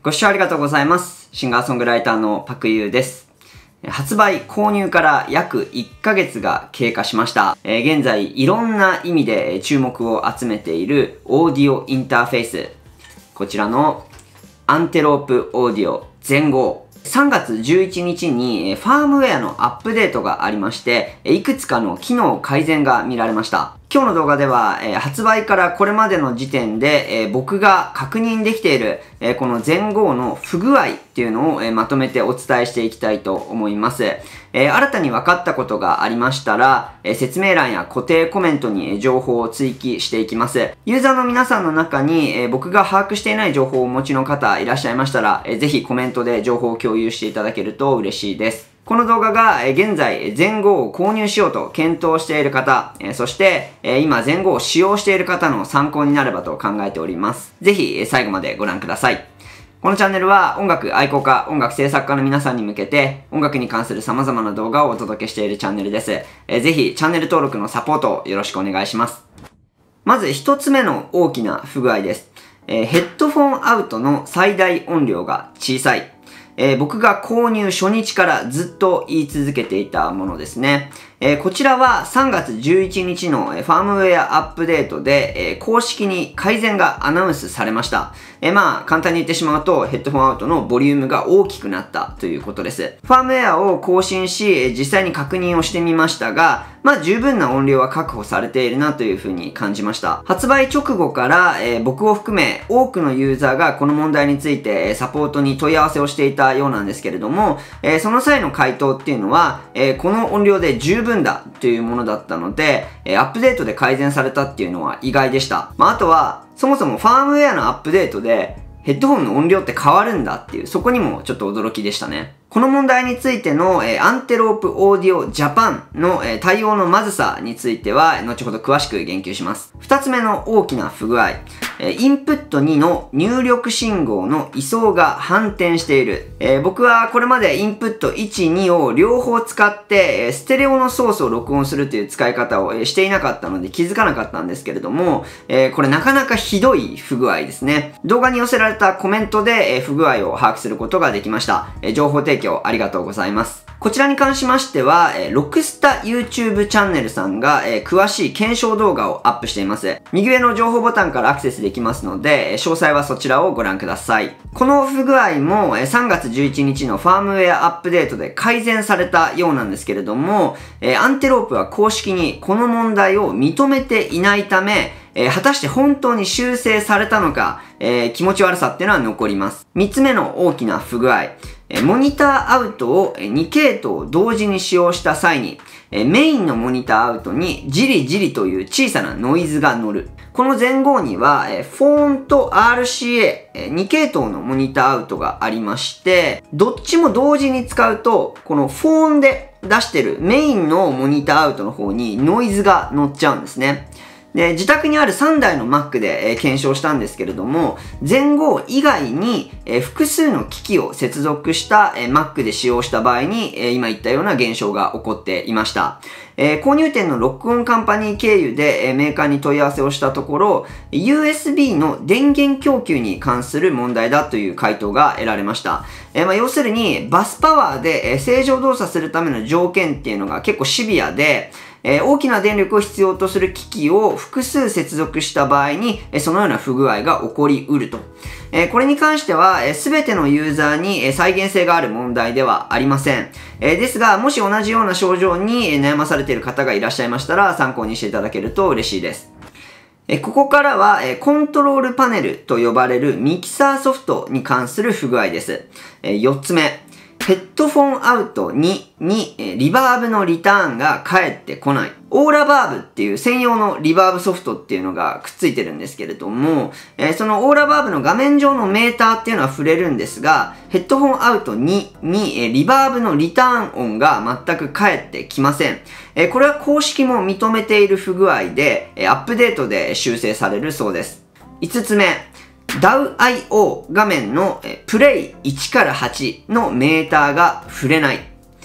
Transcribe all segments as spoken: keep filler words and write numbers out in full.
ご視聴ありがとうございます。シンガーソングライターのパクユーです。発売購入から約いっかげつが経過しました。えー、現在いろんな意味で注目を集めているオーディオインターフェース。こちらのアンテロープオーディオゼンゴー。さんがつじゅういちにちにファームウェアのアップデートがありまして、いくつかの機能改善が見られました。今日の動画では、えー、発売からこれまでの時点で、えー、僕が確認できている、えー、このゼンゴーの不具合っていうのを、えー、まとめてお伝えしていきたいと思います。えー、新たに分かったことがありましたら、えー、説明欄や固定コメントに情報を追記していきます。ユーザーの皆さんの中に、えー、僕が把握していない情報をお持ちの方いらっしゃいましたら、えー、ぜひコメントで情報を共有していただけると嬉しいです。この動画が現在ゼンゴーを購入しようと検討している方、そして今ゼンゴーを使用している方の参考になればと考えております。ぜひ最後までご覧ください。このチャンネルは音楽愛好家、音楽制作家の皆さんに向けて音楽に関する様々な動画をお届けしているチャンネルです。ぜひチャンネル登録のサポートをよろしくお願いします。まず一つ目の大きな不具合です。ヘッドフォンアウトの最大音量が小さい。えー、僕が購入初日からずっと言い続けていたものですね。えー、こちらはさんがつじゅういちにちのファームウェアアップデートで、えー、公式に改善がアナウンスされました。えー、まあ、簡単に言ってしまうとヘッドフォンアウトのボリュームが大きくなったということです。ファームウェアを更新し、実際に確認をしてみましたが、まあ、十分な音量は確保されているなというふうに感じました。発売直後から、えー、僕を含め多くのユーザーがこの問題についてサポートに問い合わせをしていたようなんですけれども、えー、その際の回答っていうのは、えー、この音量で十分だというものだったので、えー、アップデートで改善されたっていうのは意外でした。まあ、あとは、そもそもファームウェアのアップデートでヘッドホンの音量って変わるんだっていう、そこにもちょっと驚きでしたね。この問題についての、えー、アンテロープオーディオジャパンの、えー、対応のまずさについては、後ほど詳しく言及します。二つ目の大きな不具合。えー、インプットにの入力信号の位相が反転している。えー、僕はこれまでインプットいち、にを両方使って、えー、ステレオのソースを録音するという使い方を、えー、していなかったので気づかなかったんですけれども、えー、これなかなかひどい不具合ですね。動画に寄せられたコメントで、えー、不具合を把握することができました。えー、情報提供ありがとうございます。こちらに関しましては、えー、ロクスタ YouTube チャンネルさんが、えー、詳しい検証動画をアップしています。右上の情報ボタンからアクセスできますので、詳細はそちらをご覧ください。この不具合もさんがつじゅういちにちのファームウェアアップデートで改善されたようなんですけれども、アンテロープは公式にこの問題を認めていないため、果たして本当に修正されたのか、えー、気持ち悪さっていうのは残ります。みっつめの大きな不具合。モニターアウトをにけいとう同時に使用した際に、メインのモニターアウトにジリジリという小さなノイズが乗る。この前後には、フォーンと アールシーエー、にけいとうのモニターアウトがありまして、どっちも同時に使うと、このフォーンで出してるメインのモニターアウトの方にノイズが乗っちゃうんですね。で、自宅にあるさんだいの Mac で、えー、検証したんですけれども、ゼンゴー以外に、えー、複数の機器を接続した、えー、Mac で使用した場合に、えー、今言ったような現象が起こっていました。えー、購入店の録音カンパニー経由で、えー、メーカーに問い合わせをしたところ、ユーエスビー の電源供給に関する問題だという回答が得られました。えーまあ、要するに、バスパワーで、えー、正常動作するための条件っていうのが結構シビアで、えー、大きな電力を必要とする機器を複数接続した場合に、えー、そのような不具合が起こりうると。えー、これに関しては、すべてのユーザーに、えー、再現性がある問題ではありません。えー、ですが、もし同じような症状に、えー、悩まされている方がいらっしゃいましたら、参考にしていただけると嬉しいです。えー、ここからは、えー、コントロールパネルと呼ばれるミキサーソフトに関する不具合です。えー、よっつめ。ヘッドフォンアウトににリバーブのリターンが返ってこない。オーラバーブっていう専用のリバーブソフトっていうのがくっついてるんですけれども、えー、そのオーラバーブの画面上のメーターっていうのは触れるんですが、ヘッドフォンアウトににリバーブのリターン音が全く返ってきません。えー、これは公式も認めている不具合で、アップデートで修正されるそうです。いつつめ。ダウアイオー 画面のプレイいちからはちのメーターが触れない。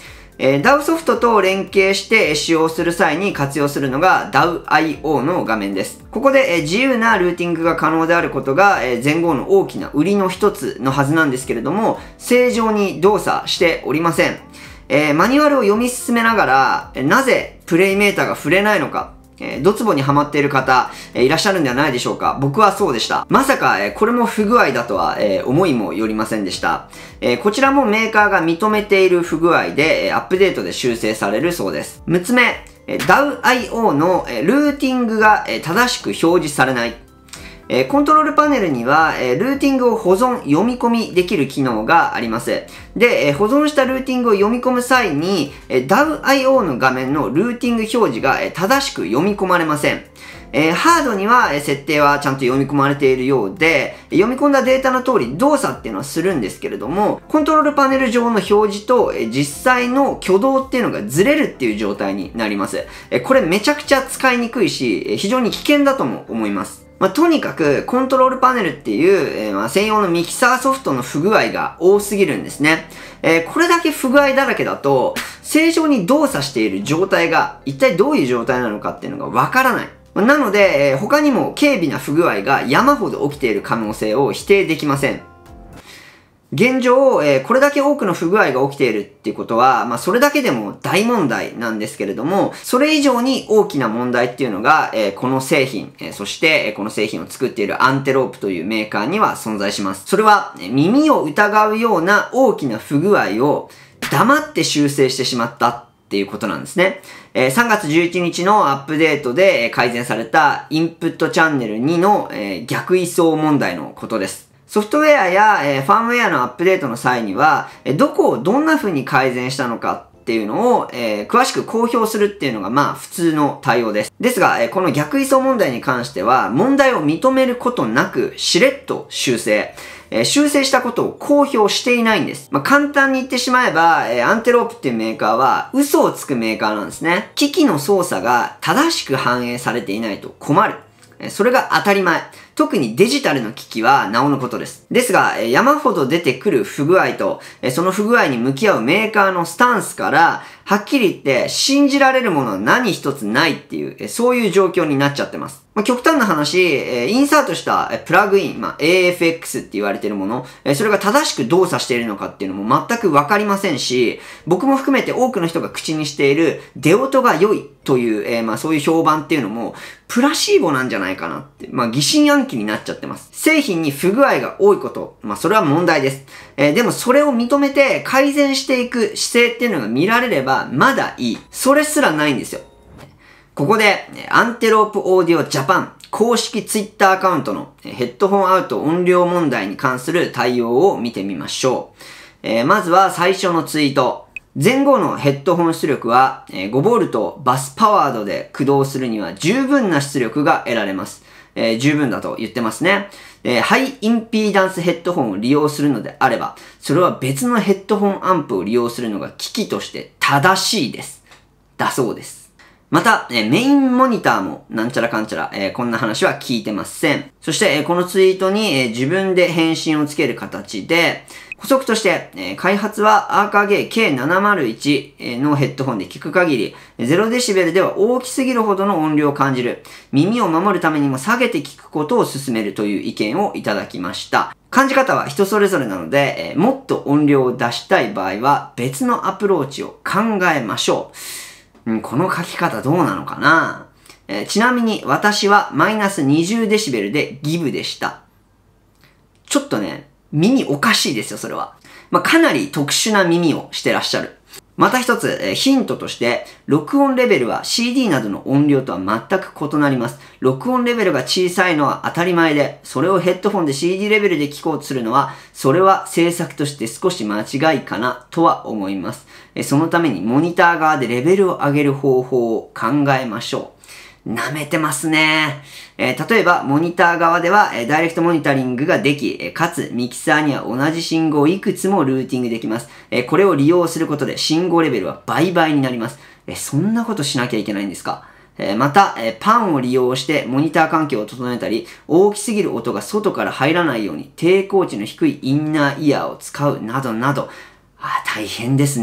えー、ダウ ソフトと連携して使用する際に活用するのが ダウアイオー の画面です。ここで、えー、自由なルーティングが可能であることが、えー、前後の大きな売りの一つのはずなんですけれども、正常に動作しておりません。えー、マニュアルを読み進めながら、えー、なぜプレイメーターが触れないのか、えー、ドツボにはまっている方、えー、いらっしゃるんではないでしょうか。僕はそうでした。まさか、えー、これも不具合だとは、えー、思いもよりませんでした。えー、こちらもメーカーが認めている不具合で、えー、アップデートで修正されるそうです。むつめ、えー、ダウアイオー の、えー、ルーティングが、えー、正しく表示されない。えー、コントロールパネルには、えー、ルーティングを保存、読み込みできる機能があります。で、えー、保存したルーティングを読み込む際に、えー、ダウアイオー の画面のルーティング表示が、えー、正しく読み込まれません。えー、ハードには、えー、設定はちゃんと読み込まれているようで、読み込んだデータの通り動作っていうのはするんですけれども、コントロールパネル上の表示と、えー、実際の挙動っていうのがずれるっていう状態になります。えー、これめちゃくちゃ使いにくいし、えー、非常に危険だとも思います。まあ、とにかく、コントロールパネルっていう、えーまあ、専用のミキサーソフトの不具合が多すぎるんですね。えー、これだけ不具合だらけだと、正常に動作している状態が、一体どういう状態なのかっていうのがわからない。なので、えー、他にも軽微な不具合が山ほど起きている可能性を否定できません。現状、えー、これだけ多くの不具合が起きているっていうことは、まあ、それだけでも大問題なんですけれども、それ以上に大きな問題っていうのが、えー、この製品、えー、そして、えー、この製品を作っているアンテロープというメーカーには存在します。それは、えー、耳を疑うような大きな不具合を黙って修正してしまったっていうことなんですね。えー、さんがつじゅういちにちのアップデートで改善されたインプットチャンネルにの、えー、逆位相問題のことです。ソフトウェアや、えー、ファームウェアのアップデートの際には、えー、どこをどんな風に改善したのかっていうのを、えー、詳しく公表するっていうのがまあ普通の対応です。ですが、えー、この逆位相問題に関しては問題を認めることなくしれっと修正。えー、修正したことを公表していないんです。まあ、簡単に言ってしまえば、えー、アンテロープっていうメーカーは嘘をつくメーカーなんですね。機器の操作が正しく反映されていないと困る。えー、それが当たり前。特にデジタルの機器はなおのことです。ですが、山ほど出てくる不具合と、その不具合に向き合うメーカーのスタンスから、はっきり言って信じられるものは何一つないっていう、そういう状況になっちゃってます。まあ、極端な話、インサートしたプラグイン、まあ、エーエフエックス って言われているもの、それが正しく動作しているのかっていうのも全くわかりませんし、僕も含めて多くの人が口にしている出音が良いという、えー、まあそういう評判っていうのも、プラシーボなんじゃないかなって、まあ疑心暗鬼になっちゃってます。製品に不具合が多いこと、まあそれは問題です。えー、でもそれを認めて改善していく姿勢っていうのが見られればまだいい。それすらないんですよ。ここで、アンテロープオーディオジャパン公式ツイッターアカウントのヘッドホンアウト音量問題に関する対応を見てみましょう。えー、まずは最初のツイート。前後のヘッドホン出力はごボルトバスパワードで駆動するには十分な出力が得られます。えー、十分だと言ってますね。えー、ハイインピーダンスヘッドホンを利用するのであれば、それは別のヘッドホンアンプを利用するのが機器として正しいです。だそうです。また、えー、メインモニターもなんちゃらかんちゃら、えー、こんな話は聞いてません。そして、えー、このツイートに、えー、自分で返信をつける形で、補足として、えー、開発はアーカゲー ケーななまるいち のヘッドホンで聞く限り、ゼロデシベルでは大きすぎるほどの音量を感じる。耳を守るためにも下げて聞くことを勧めるという意見をいただきました。感じ方は人それぞれなので、えー、もっと音量を出したい場合は別のアプローチを考えましょう。うん、この書き方どうなのかな、えー、ちなみに私はマイナスにじゅうデシベルでギブでした。ちょっとね、耳おかしいですよ、それは。まあ、かなり特殊な耳をしてらっしゃる。また一つ、えー、ヒントとして、録音レベルは シーディー などの音量とは全く異なります。録音レベルが小さいのは当たり前で、それをヘッドホンで シーディー レベルで聞こうとするのは、それは制作として少し間違いかなとは思います。えー、そのためにモニター側でレベルを上げる方法を考えましょう。舐めてますね。えー、例えば、モニター側では、えー、ダイレクトモニタリングができ、えー、かつ、ミキサーには同じ信号をいくつもルーティングできます。えー、これを利用することで信号レベルは倍々になります。えー、そんなことしなきゃいけないんですか？えー、また、えー、パンを利用してモニター環境を整えたり、大きすぎる音が外から入らないように抵抗値の低いインナーイヤーを使うなどなど、あー大変ですね。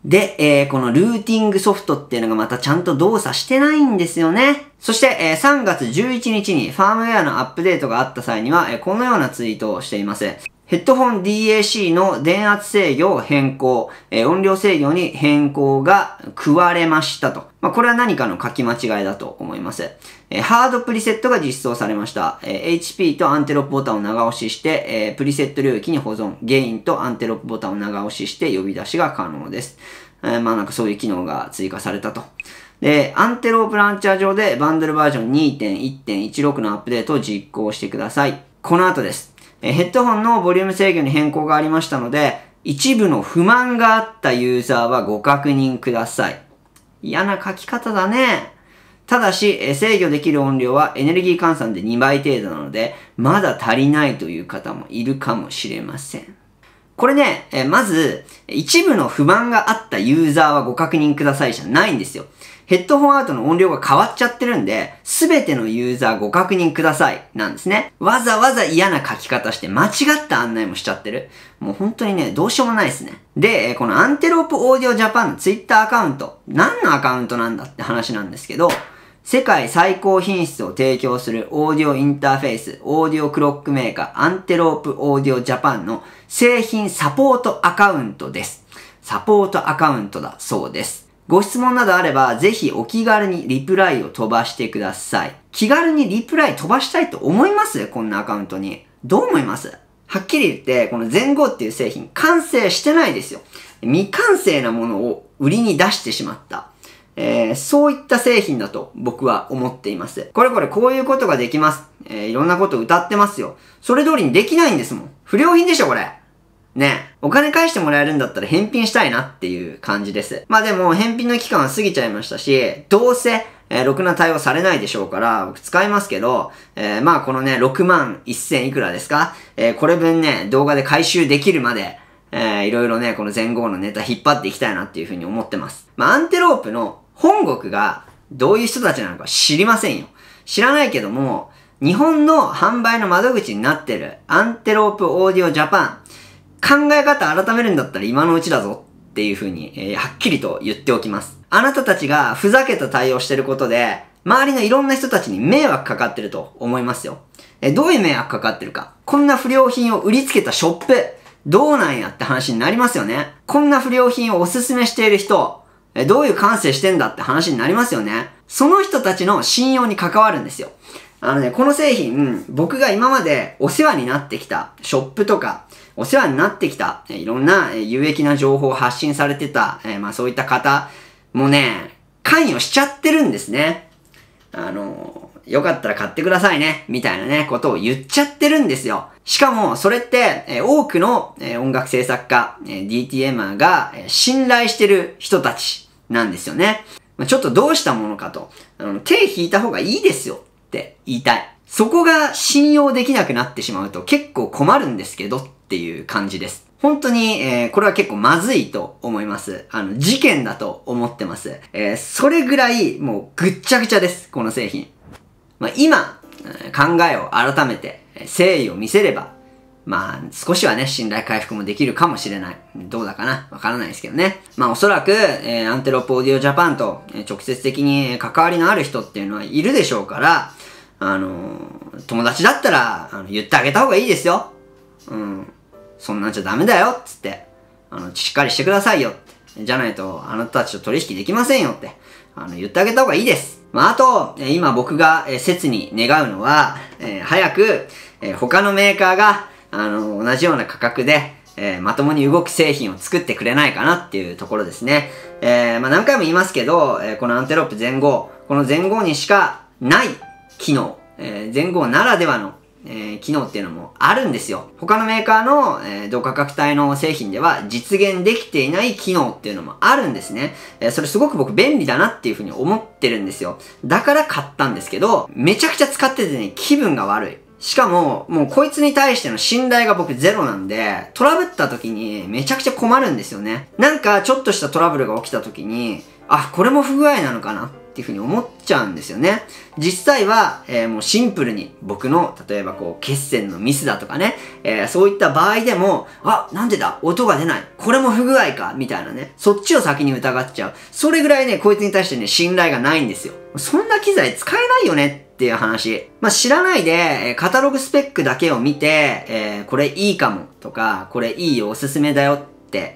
で、えー、このルーティングソフトっていうのがまたちゃんと動作してないんですよね。そして、えー、さんがつじゅういちにちにファームウェアのアップデートがあった際には、えー、このようなツイートをしています。ヘッドホン ディーエーシー の電圧制御を変更、えー、音量制御に変更が加われましたと。まあ、これは何かの書き間違いだと思います。えー、ハードプリセットが実装されました。えー、エイチピー とアンテロップボタンを長押しして、えー、プリセット領域に保存。ゲインとアンテロップボタンを長押しして呼び出しが可能です。えー、まあなんかそういう機能が追加されたと。で、アンテロープランチャー上でバンドルバージョン にてんいってんいちろく のアップデートを実行してください。この後です。ヘッドホンのボリューム制御に変更がありましたので、一部の不満があったユーザーはご確認ください。嫌な書き方だね。ただし、制御できる音量はエネルギー換算でにばい程度なので、まだ足りないという方もいるかもしれません。これね、まず、一部の不満があったユーザーはご確認くださいじゃないんですよ。ヘッドホンアウトの音量が変わっちゃってるんで、すべてのユーザーご確認くださいなんですね。わざわざ嫌な書き方して間違った案内もしちゃってる。もう本当にね、どうしようもないですね。で、このアンテロープオーディオジャパンのツイッターアカウント、何のアカウントなんだって話なんですけど、世界最高品質を提供するオーディオインターフェース、オーディオクロックメーカー、アンテロープオーディオジャパンの製品サポートアカウントです。サポートアカウントだそうです。ご質問などあれば、ぜひお気軽にリプライを飛ばしてください。気軽にリプライ飛ばしたいと思います？こんなアカウントに。どう思います？はっきり言って、このゼンゴっていう製品、完成してないですよ。未完成なものを売りに出してしまった。えー、そういった製品だと僕は思っています。これこれこういうことができます。えー、いろんなこと歌ってますよ。それ通りにできないんですもん。不良品でしょ、これ。ね。お金返してもらえるんだったら返品したいなっていう感じです。まあでも返品の期間は過ぎちゃいましたし、どうせ、えー、ろくな対応されないでしょうから、僕使いますけど、えー、まあこのね、ろくまんせんいくらですか？えー、これ分ね、動画で回収できるまで、えー、いろいろね、この前後のネタ引っ張っていきたいなっていうふうに思ってます。まあアンテロープの本国がどういう人たちなのか知りませんよ。知らないけども、日本の販売の窓口になってるアンテロープオーディオジャパン、考え方改めるんだったら今のうちだぞっていう風に、えー、はっきりと言っておきます。あなたたちがふざけた対応してることで、周りのいろんな人たちに迷惑かかってると思いますよ。えー、どういう迷惑かかってるか。こんな不良品を売りつけたショップ、どうなんやって話になりますよね。こんな不良品をおすすめしている人、えー、どういう感性してんだって話になりますよね。その人たちの信用に関わるんですよ。あのね、この製品、僕が今までお世話になってきたショップとか、お世話になってきた、いろんな有益な情報を発信されてた、えー、まあそういった方もね、関与しちゃってるんですね。あの、よかったら買ってくださいね、みたいなね、ことを言っちゃってるんですよ。しかも、それって、えー、多くの、えー、音楽制作家、えー、ディーティーエマー が、えー、信頼してる人たちなんですよね。まあ、ちょっとどうしたものかと。あの、手引いた方がいいですよって言いたい。そこが信用できなくなってしまうと結構困るんですけどっていう感じです。本当に、えー、これは結構まずいと思います。あの、事件だと思ってます。えー、それぐらいもうぐっちゃぐちゃです、この製品。まあ、今、考えを改めて誠意を見せれば、まあ、少しはね、信頼回復もできるかもしれない。どうだかなわからないですけどね。まあ、おそらく、えー、アンテロップオーディオジャパンと、えー、直接的に関わりのある人っていうのはいるでしょうから、あのー、友達だったら、あの、言ってあげた方がいいですよ。うん。そんなんじゃダメだよ、つって。あの、しっかりしてくださいよ。じゃないと、あなたたちと取引できませんよって。あの、言ってあげた方がいいです。まあ、あと、今僕が、えー、切に願うのは、えー、早く、えー、他のメーカーが、あの、同じような価格で、えー、まともに動く製品を作ってくれないかなっていうところですね。えー、まあ、何回も言いますけど、えー、このアンテロープぜんご、このぜんごにしかない機能、えー、ぜんごならではの、えー、機能っていうのもあるんですよ。他のメーカーの、えー、同価格帯の製品では実現できていない機能っていうのもあるんですね。えー、それすごく僕便利だなっていうふうに思ってるんですよ。だから買ったんですけど、めちゃくちゃ使っててね、気分が悪い。しかも、もうこいつに対しての信頼が僕ゼロなんで、トラブった時にめちゃくちゃ困るんですよね。なんかちょっとしたトラブルが起きた時に、あ、これも不具合なのかなっっていうふうに思っちゃうんですよね。実際は、えー、もうシンプルに僕の、例えばこう、決戦のミスだとかね、えー、そういった場合でも、あ、なんでだ音が出ないこれも不具合かみたいなね。そっちを先に疑っちゃう。それぐらいね、こいつに対してね、信頼がないんですよ。そんな機材使えないよねっていう話。まあ、知らないで、カタログスペックだけを見て、えー、これいいかもとか、これいいよ、おすすめだよって、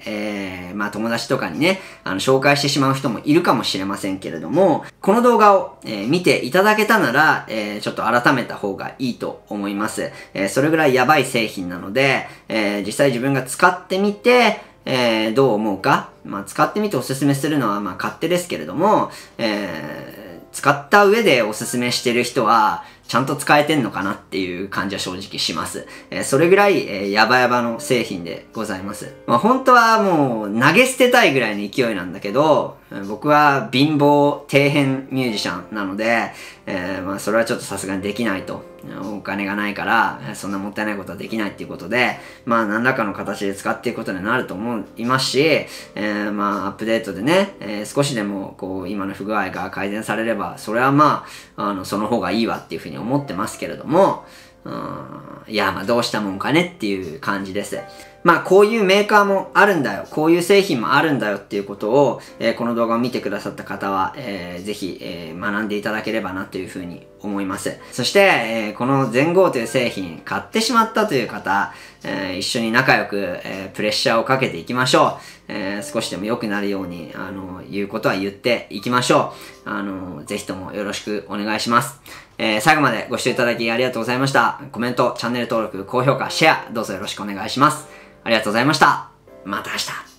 えー、まあ友達とかにね、あの、紹介してしまう人もいるかもしれませんけれども、この動画を、えー、見ていただけたなら、えー、ちょっと改めた方がいいと思います。えー、それぐらいやばい製品なので、えー、実際自分が使ってみて、えー、どう思うか、まあ使ってみておすすめするのはまあ勝手ですけれども、えー、使った上でおすすめしてる人は、ちゃんと使えてんのかなっていう感じは正直します。えー、それぐらい、えー、ヤバヤバの製品でございます。まあ本当はもう投げ捨てたいぐらいの勢いなんだけど、僕は貧乏底辺ミュージシャンなので、えー、まあそれはちょっとさすがにできないと。お金がないから、そんなもったいないことはできないっていうことで、まあ何らかの形で使っていくことになると思いますし、えー、まあアップデートでね、えー、少しでもこう今の不具合が改善されれば、それはまあ、あの、その方がいいわっていうふうに思ってますけれども、うん、いや、まあどうしたもんかねっていう感じです。まあこういうメーカーもあるんだよ、こういう製品もあるんだよっていうことを、えー、この動画を見てくださった方は、えー、ぜひ、えー、学んでいただければなというふうに思います。そして、えー、このゼンゴーという製品買ってしまったという方、えー、一緒に仲良く、えー、プレッシャーをかけていきましょう。えー、少しでも良くなるように、あの、言うことは言っていきましょう。あの、ぜひともよろしくお願いします。えー、最後までご視聴いただきありがとうございました。コメント、チャンネル登録、高評価、シェア、どうぞよろしくお願いします。ありがとうございました。また明日。